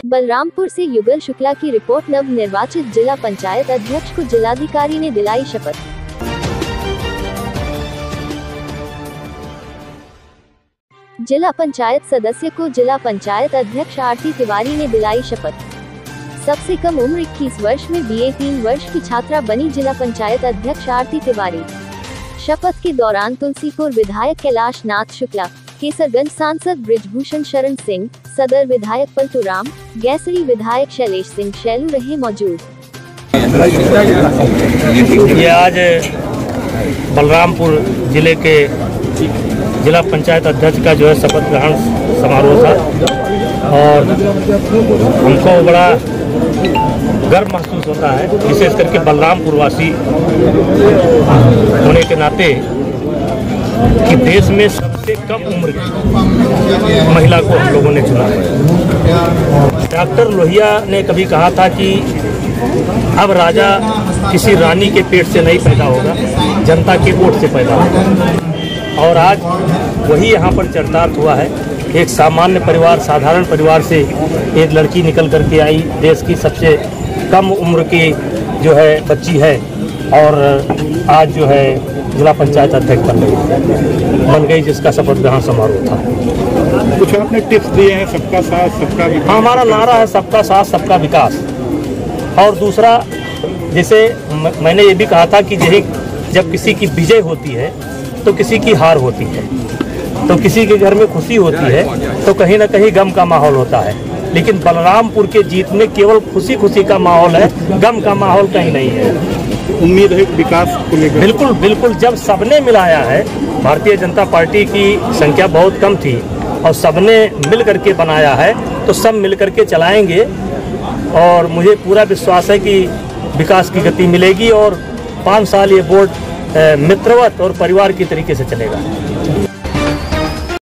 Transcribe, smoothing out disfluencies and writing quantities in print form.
बलरामपुर से युगल शुक्ला की रिपोर्ट। नव निर्वाचित जिला पंचायत अध्यक्ष को जिलाधिकारी ने दिलाई शपथ। जिला पंचायत सदस्य को जिला पंचायत अध्यक्ष आरती तिवारी ने दिलाई शपथ। सबसे कम उम्र 21 वर्ष में BA 3 वर्ष की छात्रा बनी जिला पंचायत अध्यक्ष आरती तिवारी। शपथ के दौरान तुलसीपुर विधायक कैलाश नाथ शुक्ला, केसरगंज सांसद ब्रिजभूषण शरण सिंह, सदर विधायक पलटूराम, गैसरी विधायक शैलेश सिंह शैलू रहे मौजूद। ये आज बलरामपुर जिले के जिला पंचायत अध्यक्ष का जो है शपथ ग्रहण समारोह था और हमको बड़ा गर्व महसूस होता है, विशेष करके बलरामपुर वासी होने के नाते कि देश में सबसे कम उम्र की महिला को हम लोगों ने चुना है। डॉक्टर लोहिया ने कभी कहा था कि अब राजा किसी रानी के पेट से नहीं पैदा होगा, जनता के वोट से पैदा होगा। और आज वही यहाँ पर चरितार्थ हुआ है। एक सामान्य परिवार, साधारण परिवार से एक लड़की निकल करके आई, देश की सबसे कम उम्र की जो है बच्ची है और आज जो है जिला पंचायत अध्यक्ष बन गई, जिसका शपथ ग्रहण समारोह था। कुछ आपने टिप्स दिए हैं, सबका साथ सबका विकास। हमारा नारा है सबका साथ सबका विकास। और दूसरा, जैसे मैंने ये भी कहा था कि जब किसी की विजय होती है तो किसी की हार होती है, तो किसी के घर में खुशी होती है तो कहीं ना कहीं गम का माहौल होता है। लेकिन बलरामपुर के जीत में केवल खुशी खुशी का माहौल है, गम का माहौल कहीं नहीं है। उम्मीद है विकास को लेकर। बिल्कुल बिल्कुल, जब सबने मिलाया है, भारतीय जनता पार्टी की संख्या बहुत कम थी और सबने मिल करके बनाया है, तो सब मिल करके चलाएंगे और मुझे पूरा विश्वास है कि विकास की गति मिलेगी और 5 साल ये बोर्ड मित्रवत और परिवार की तरीके से चलेगा।